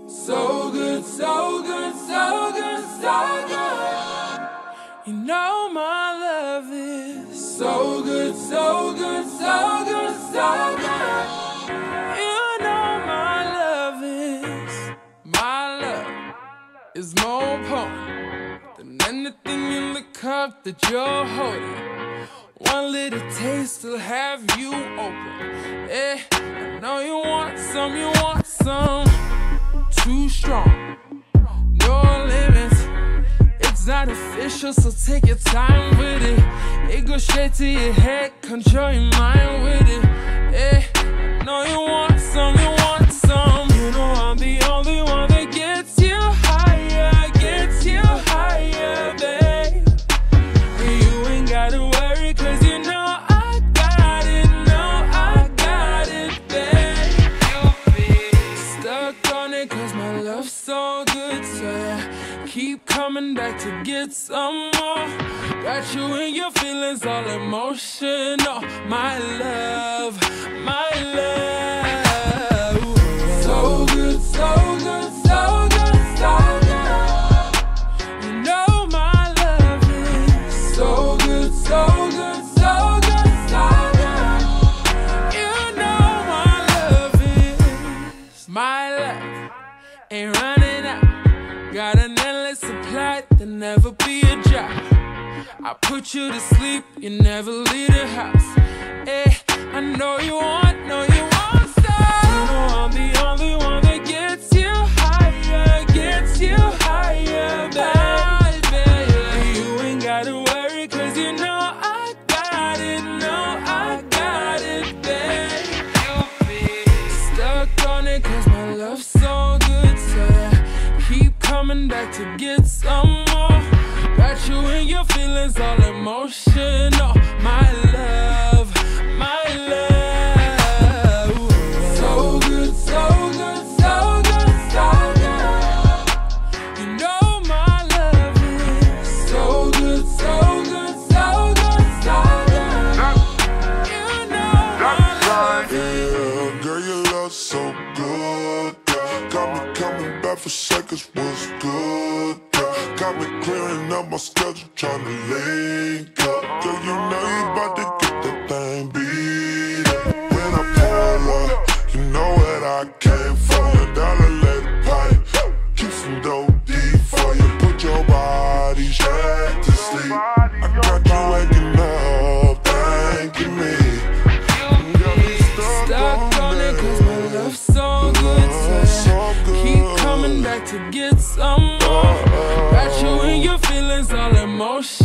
So good, so good, so good, so good. You know my love is so good, so good, so good, so good. You know my love is more potent than anything in the cup that you're holding. One little taste will have you open. Eh, I know you want some, you want some. Too strong, no limits. It's not official, so take your time with it. It goes straight to your head, control your mind with it. Eh, I know you want some, you want some. You know I'm the only one that gets you higher, babe. And you ain't gotta worry, cause you know I got it, babe. You'll be stuck on it, cause my love's so good, so yeah, keep coming back to get some more. Got you in your feelings, all emotional. My love, my love. So good, so good, so good, so good. You know my love is so good, so good, so good, so good. You know my love is my love. Ain't running out. Got an endless supply, there'll never be a drop. I put you to sleep, you never leave the house. Eh, I know you want some. You know I'm the only one that gets you higher, baby. You ain't gotta worry, cause you know I got it, babe. You'll be stuck on it, cause my love's so good, so yeah, keep coming back to get some more. Got you in your feelings, all emotional. My love, my love. So good, so good, so good, so good. You know my love is so good, so good, so good, so good. You know my love is. Yeah, girl, your love so good. Got me coming back for seconds, what's good? Got me clearing up my schedule, tryna link up. Girl, you know you about to get that thing beat up. When I pull up, you know what I came for. $1 let it pipe, keep some dope deep for you. Put your body straight to sleep. I got you waking up, thanking me. Got me Stuck on it, cause my love's so good, so keep coming back to get some more. Got you in your feelings, all emotional.